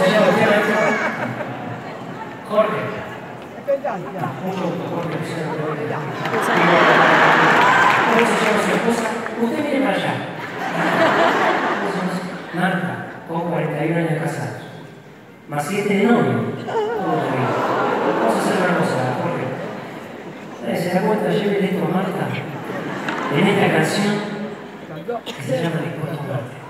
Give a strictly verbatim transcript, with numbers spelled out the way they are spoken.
se llama usted, maestro? Jorge. Mucho gusto, Jorge. ¿Cómo se llama su esposa? Usted viene para allá. Marta, con cuarenta y un años casados. Más siete de novio. Vamos a hacer una cosa, Jorge. ¿Se da cuenta? Llévele esto a Marta en esta canción que se llama Dispuesto a Muerte.